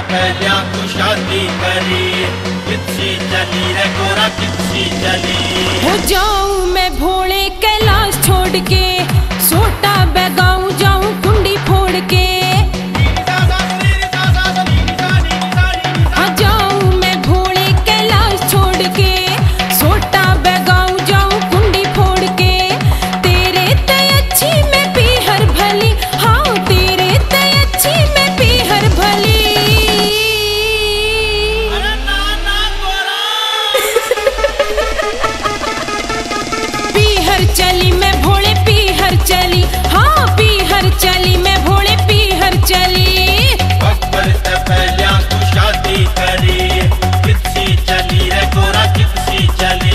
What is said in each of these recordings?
पहलिया तू शादी करी, कितनी चली रे गोरा कितनी चली। हो जाऊं मैं भोले कैलाश छोड़ के, सोटा बगाऊं जाऊं कुंडी फोड़ के। हाँ जाऊं मैं भोले कैलाश छोड़ के, सोटा बगाऊं जाऊं कुंडी फोड़ के। तेरे तय अच्छी मैं पीहर भली, हाँ तेरे तय अच्छी मैं पीहर भली। पीहर चली मैं भोले पीहर चली, हाँ पीहर चली मैं भोले पीहर चली। बब्बर से पहलिया तू शादी करी, कितनी चली रे गोरा कितनी चली।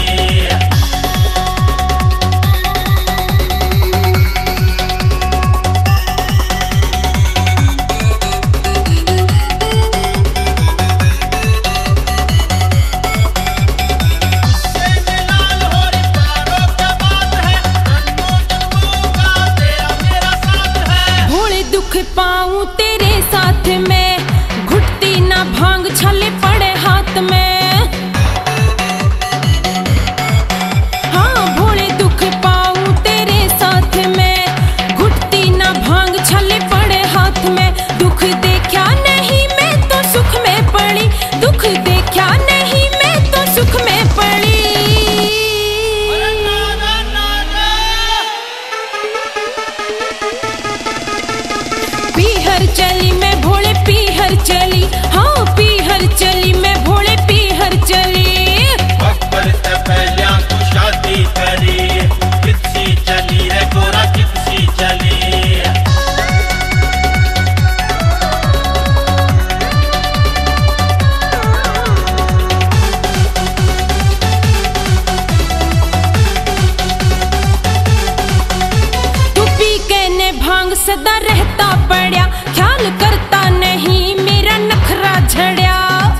दुख पाऊं तेरे साथ में, घुटती ना भांग छले पड़े हाथ में। हाँ भोले दुख पाऊं तेरे साथ में, घुटती ना भांग छले पड़े हाथ में। दुख देखा नहीं मैं तो सुख में पड़ी, दुख देखा नहीं मैं तो सुख में पड़ी। पीहर चली मैं भोले पीहर चली, हाँ पीहर चली मैं भोले पीहर चली। बब्बर से पहलिया तू शादी करी, कितनी चली रे गोरा कितनी चली। तू पी के ने भांग सदा रहता पड़ा, ख्याल करता नहीं मेरा नखरा झड़िया।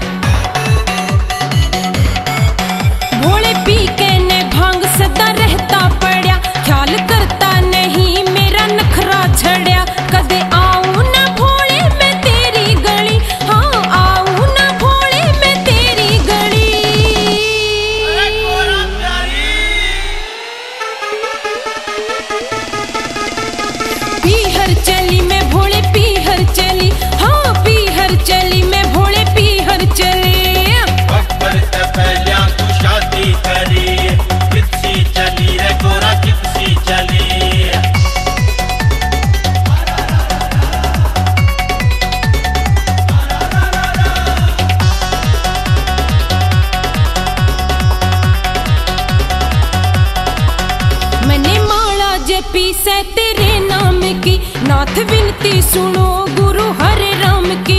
भोले पी के ने भांग सदा रहता पड़ा, ख्याल करता नहीं मेरा नखरा झड़िया। कदे आऊं ना भोले मैं तेरी गली, हाँ आऊं ना भोले मैं तेरी गली। पीहर चली मैं भोले पीहर चली, हाँ पीहर चली मैं भोले पीहर चली। बब्बर से पहलिया तू शादी करी, कितनी चली रे गोरा कितनी चली। मैंने माला जपी से तेरे नाम की, नाथ विनती सुनो गुरु हरे राम की।